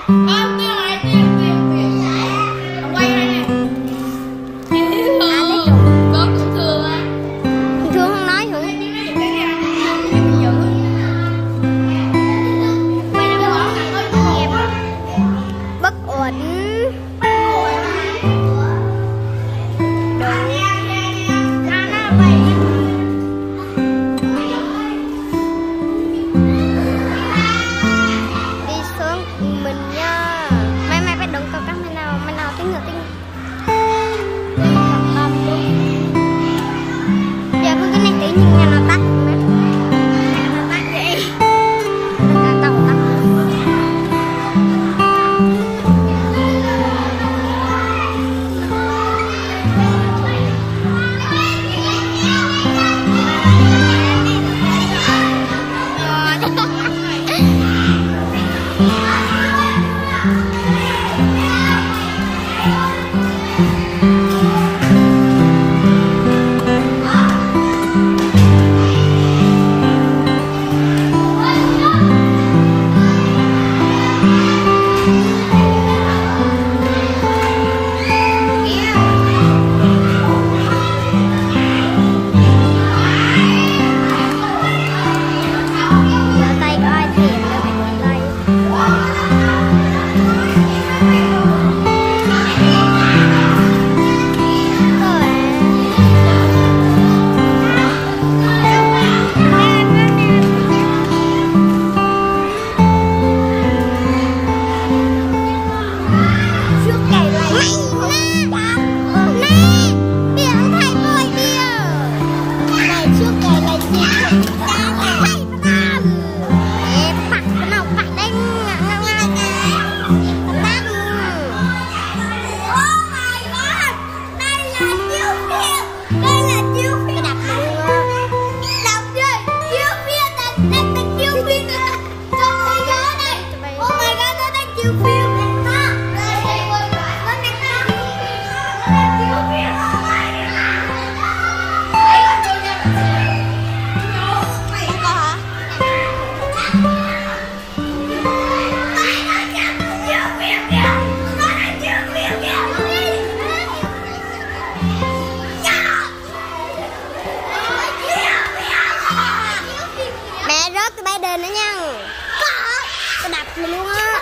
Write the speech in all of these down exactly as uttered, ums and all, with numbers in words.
Mày luôn á.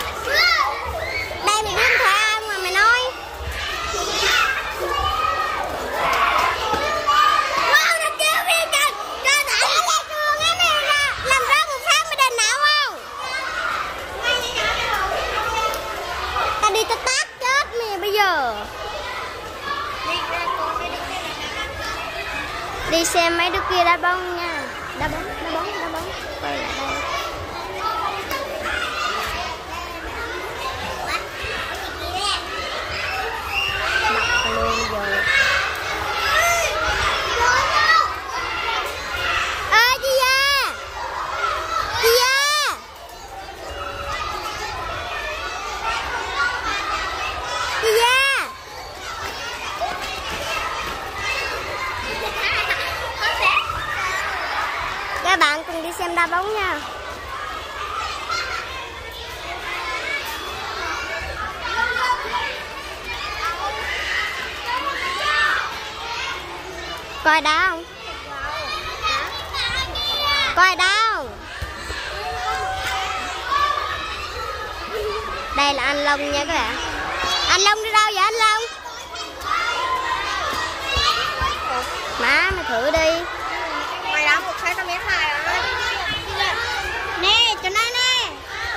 Đây mày biết thoại ai mà mày nói. Wow, nó kêu viên kìa. Trời tại nó lên trường á mày ra. Làm rớt một phát mới đền não không? Ta đi ta tát chết mày bây giờ. Đi xem mấy đứa kia đá bóng nha. Đá bóng, đá bóng, đá bóng. Quay lại đây. Luôn rồi. Ê chị da. Chị da. Chị da. Các bạn cùng đi xem đá bóng nha. Coi đá không? Coi đá không? Đây là anh Long nha các bạn. Anh Long đi đâu vậy anh Long? Má mày thử đi. Mày đá một cái tao biết này rồi. Nè, cho nó nè.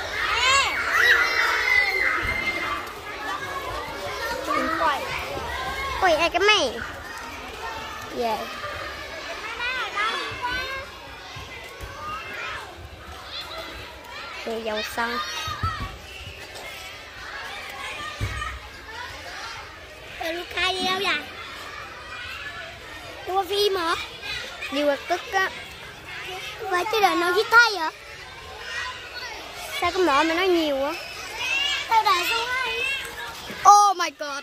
Quay. Quay ai cái mày? Dạ. Về dòng sông. Ê, Luca đi đâu vậy? Đi qua phim hả? Đi qua tức á. Vậy chứ đời nó viết thay vậy? Sao cái mỏ mày nói nhiều quá? Tao đợi xuống đây. Oh my god.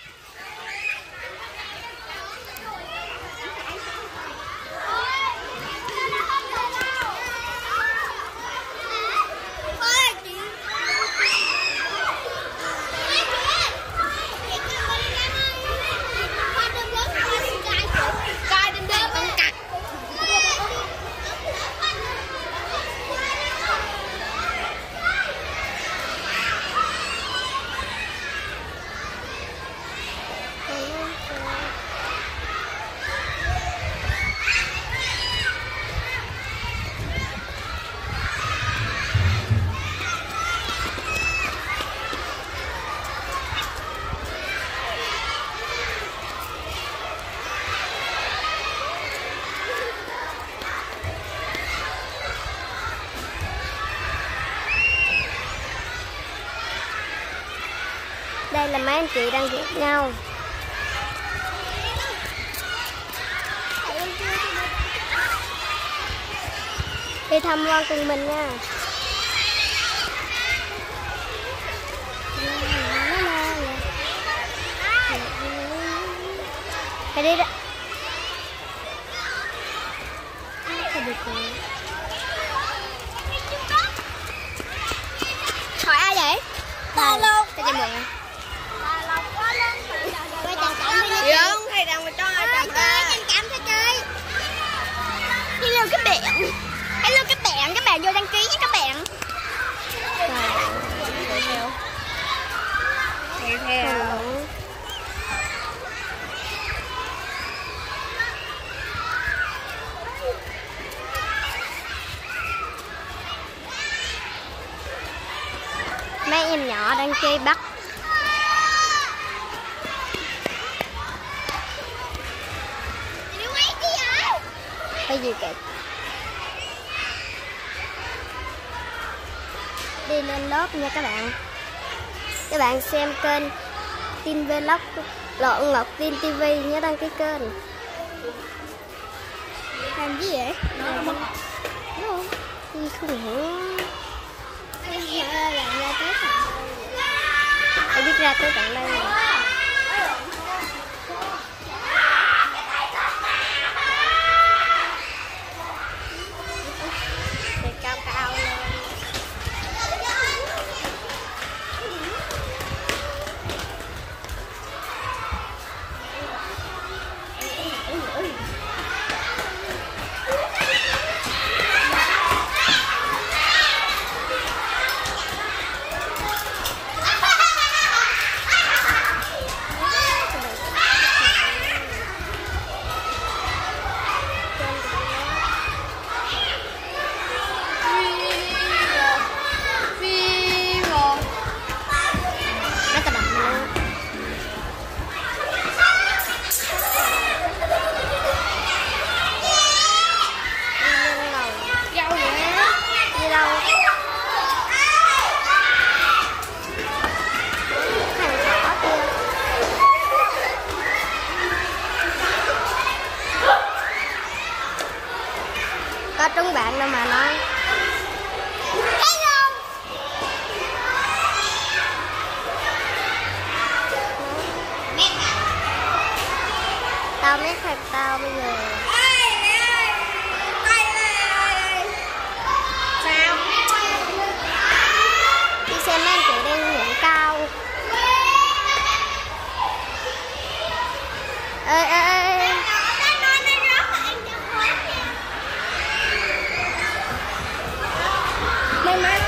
Đây là mấy anh chị đang ghét nhau. Đi tham quan cùng mình nha. Hãy đi đó. Hỏi ai vậy? Ta luôn. Cho mượn. Quay chàng cảm đi. Không, thầy đang mà cho ai chàng ta. Chàng cảm cho chơi. Hello các bạn. Hello các bạn, các bạn vô đăng ký với các bạn. Đi theo. Đi theo. Mấy em nhỏ đang chơi bắt. Cái gì kìa. Đi lên lớp nha các bạn. Các bạn xem kênh Tin Vlog Lộn Ngọc Tin ti vi, nhớ đăng ký kênh. Làm gì vậy? Đúng không? Đi không hiểu. Làm ra tới tận Phải biết ra tới tận đây rồi. Thì cao cao lên. Có trúng bạn đâu mà nói. hello. Tao mét thật tao bây giờ. Sao? Đi xem mấy anh chị đang nhảy cao. Ê ê ê. May mắn.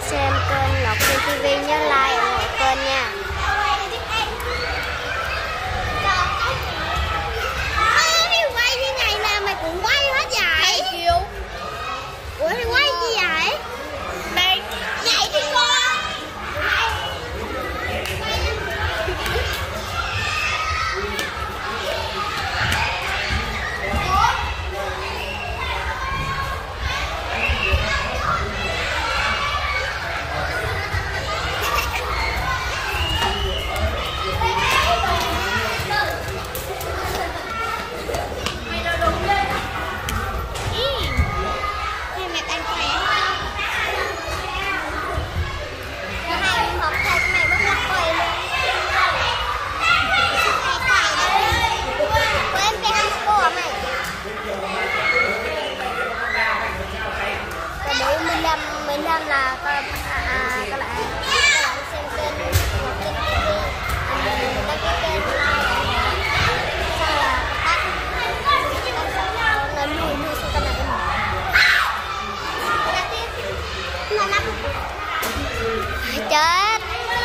xem kênh Ngọc Tiên ti vi nhớ like ủng hộ kênh nha. Quay như ngày nào mày cũng quay hết vậy? Ủa thì quay gì vậy? Mày nhảy đi con. Mình làm là các à, à, các bạn các bạn xem kênh Ngọc Tiên ti vi, mình đăng ký kênh sau là tắt nó lùi lùi xuống cái này Mà năm chết.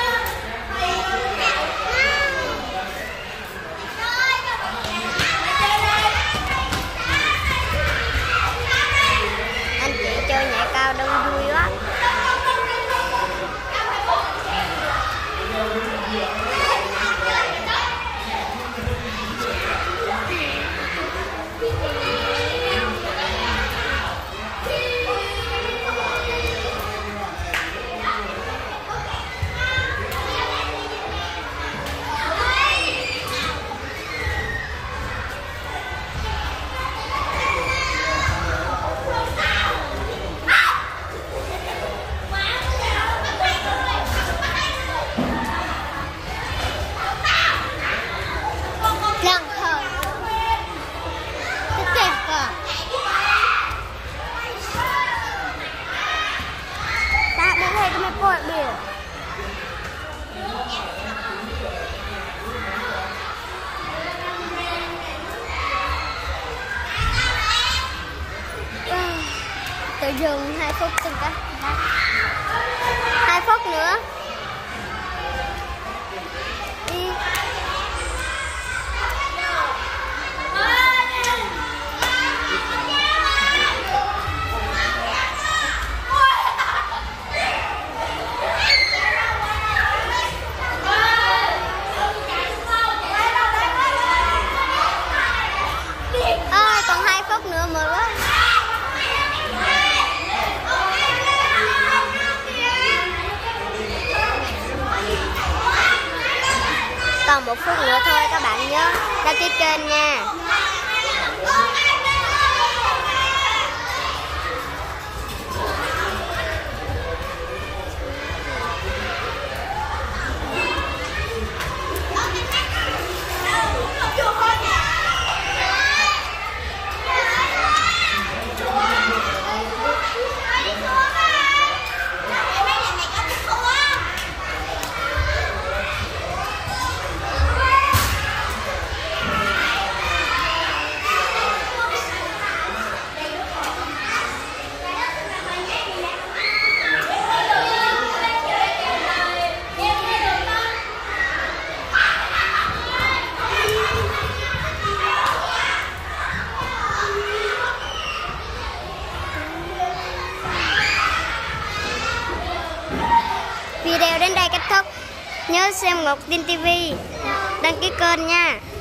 Anh chị chơi nhảy cao đông vui quá. Tự dừng hai phút từng cái hai phút nữa đi. À, còn hai phút nữa mệt quá. Còn một phút nữa thôi, các bạn nhớ đăng ký kênh nha. Video đến đây kết thúc. Nhớ xem Ngọc Tiên ti vi, đăng ký kênh nha.